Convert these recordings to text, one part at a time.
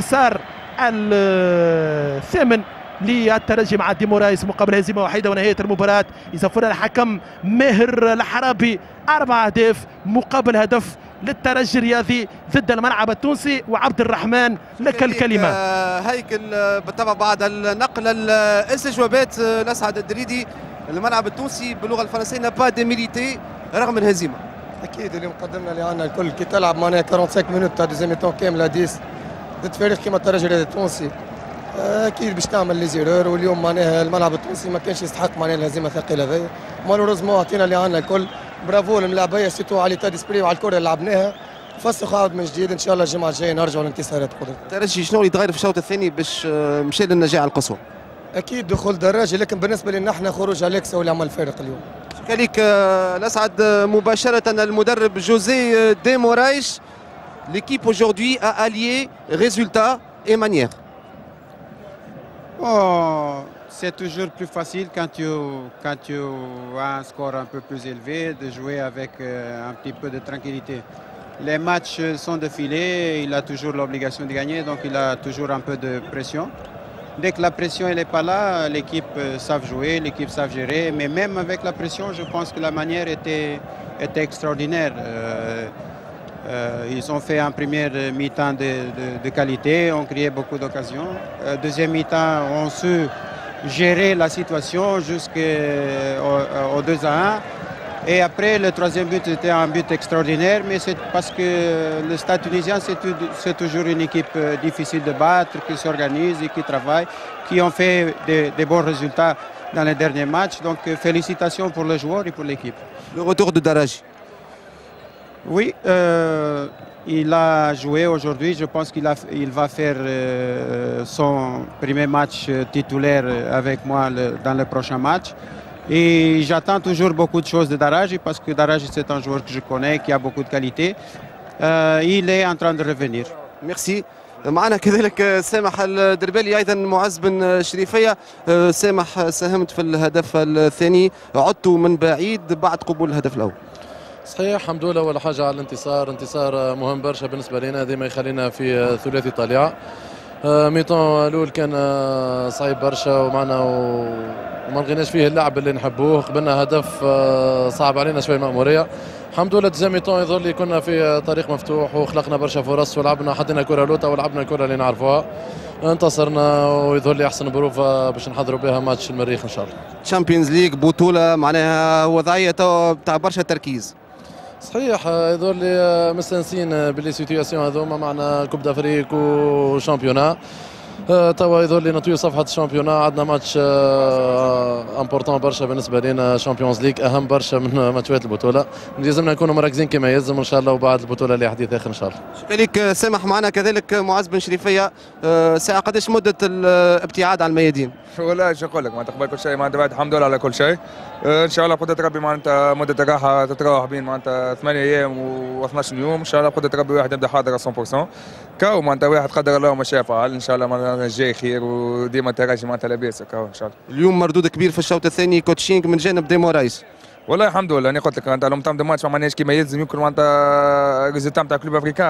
الانتصار الثامن للترجي مع ديمورايس مقابل هزيمه وحيده ونهايه المباراه. يصفر الحكم ماهر الحرابي 4 أهداف مقابل هدف للترجي الرياضي ضد الملعب التونسي. وعبد الرحمن لك الكلمه. هيكل بالطبع بعد النقل الاستجوابات الاسعد الدريدي الملعب التونسي باللغه الفرنسيه با ديميليتي رغم الهزيمه. اكيد اليوم قدمنا اللي عندنا الكل كي تلعب معناها 45 مينوت تاع دوزيام تون كامله 10 ضد فريق كيما الترجي الرياضي التونسي اكيد باش تعمل لي زيرور. واليوم معناها الملعب التونسي ما كانش يستحق معناها الهزيمه الثقيله هذيا. مالوريزمون عطينا اللي عندنا الكل. برافو للملاعبيه سيتو على تاع ديسبري وعلى الكره اللي لعبناها. فسخ عاود من جديد ان شاء الله الجمعه الجايه نرجعوا للانتصارات قدرت. الترجي شنو اللي يتغير في الشوط الثاني باش مشى للنجاعه القصوى؟ اكيد دخول دراجي، لكن بالنسبه لنا احنا خروج اليكس هو اللي عمل الفارق اليوم. شكرا لك الاسعد. مباشره المدرب جوزي دي مورايش. L'équipe aujourd'hui a allié résultat et manière. Oh, c'est toujours plus facile quand tu as un score un peu plus élevé de jouer avec un petit peu de tranquillité. Les matchs sont défilés, il a toujours l'obligation de gagner, donc il a toujours un peu de pression. Dès que la pression n'est pas là, l'équipe savent jouer, l'équipe savent gérer, mais même avec la pression, je pense que la manière était extraordinaire. Ils ont fait un première mi-temps de qualité, ont créé beaucoup d'occasions. Deuxième mi-temps, ont su gérer la situation jusqu'au 2-1. Et après, le troisième but était un but extraordinaire, mais c'est parce que le Stade tunisien, c'est toujours une équipe difficile de battre, qui s'organise et qui travaille, qui ont fait des bons résultats dans les derniers matchs. Donc, félicitations pour les joueurs et pour l'équipe. Le retour de Daraji. Oui, il a joué aujourd'hui. Je pense qu'il va faire son premier match titulaire avec moi dans le prochain match. Et j'attends toujours beaucoup de choses de Daraji parce que Daraji c'est un joueur que je connais, qui a beaucoup de qualité. Il est en train de revenir. Merci. معنا كذلك سامح الدربالي ايضا معز بن شريفيه. سامح ساهمت في الهدف الثاني، عدت من بعيد بعد قبول الهدف الاول. صحيح، الحمد لله. اول حاجه على الانتصار، انتصار مهم برشا بالنسبه لنا، ديما يخلينا في ثلاثي طليعه. ميطون الاول كان صعيب برشا ومعنا وما لقيناش فيه اللعب اللي نحبوه. قبلنا هدف صعب علينا شويه مأموريه. الحمد لله ديزيام ميطون يظهر لي كنا في طريق مفتوح وخلقنا برشا فرص ولعبنا، حطينا كره لوطه ولعبنا الكره اللي نعرفوها. انتصرنا ويظهر لي احسن بروفه باش نحضروا بها ماتش المريخ ان شاء الله. تشامبيونز ليج بطوله معناها وضعيه تاع برشا تركيز. صحيح، يظهر لي مستانسين باللي سيتياسيون هذوما معنا كوب دافريك وشامبيونا. توا يظهر لي نطوي صفحه الشامبيونا. عندنا ماتش امبورتون برشا بالنسبه لنا، شامبيونز ليج اهم برشا من ماتشات البطوله. لازمنا نكونوا مركزين كما يلزم ان شاء الله، وبعد البطوله اللي حديث اخر ان شاء الله. شكرا لك سامح. معنا كذلك معز بن شريفيه. ساعه قداش مده الابتعاد عن الميادين؟ والله شو نقول لك، معناتها قبل كل شيء معناتها بعد الحمد لله على كل شيء. ان شاء الله بقدرة ربي معناتها مده الراحه تتراوح بين معناتها 8 ايام و12 يوم. ان شاء الله بقدرة ربي واحد يبدا حاضر 100%. كاو معناتها واحد قدر الله ما شاء فعل. ان شاء الله معناتها الجاي خير وديما الترجي معناتها لاباس كاو ان شاء الله. اليوم مردود كبير في الشوط الثاني، كوتشينغ من جانب دي مورايس. والله الحمد لله. انا قلت لك معناتها لو متم ماتش ما معناش كيما يلزم، يمكن معناتها ريزلتا نتاع كلوب افريكان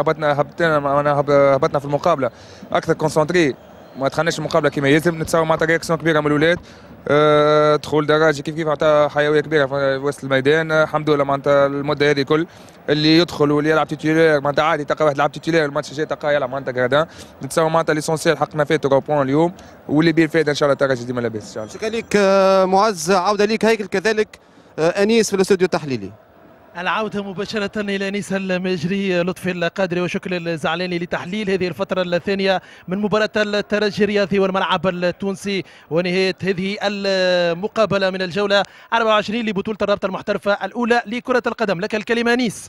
هبطنا في المقابله اكثر كونسونتري، ما دخلناش المقابله كيما يلزم. نتصور معناتها رياكسيون كبيره من الاولاد. دخول دراجي كيف عطى حيويه كبيره في وسط الميدان. الحمد لله معناتها المده هذه كل اللي يدخل واللي يلعب تيتولير معناتها عادي تلقى واحد يلعب تيتولير، الماتش الجاي تلقاه يلعب معناتها غادان. نتصور معناتها ليسونسيال حقنا فيه 3 بوان اليوم، واللي بيه الفائده ان شاء الله الترجي ديما لاباس ان شاء الله. شكرا لك معز. عوده ليك هيكل كذلك انيس في الاستوديو التحليلي. العودة مباشرة إلى أنيس المجري، لطفي القادري وشكل الزعلاني لتحليل هذه الفترة الثانية من مباراة الترجي الرياضي والملعب التونسي ونهاية هذه المقابلة من الجولة 24 لبطولة الرابطة المحترفة الأولى لكرة القدم. لك الكلمة أنيس.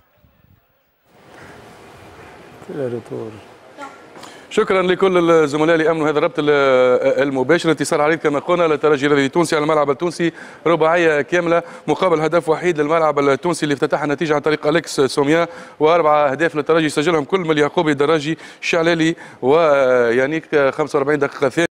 شكرا لكل الزملاء اللي امنوا هذا الربط المباشر. انتصار عريض كما قلنا للترجي الرياضي التونسي على الملعب التونسي، رباعيه كامله مقابل هدف وحيد للملعب التونسي اللي افتتح النتيجه عن طريق اليكس سوميا، واربع اهداف للترجي سجلهم كل من يعقوبي الدراجي الشعلالي ويانيك 45 دقيقه ثانيه.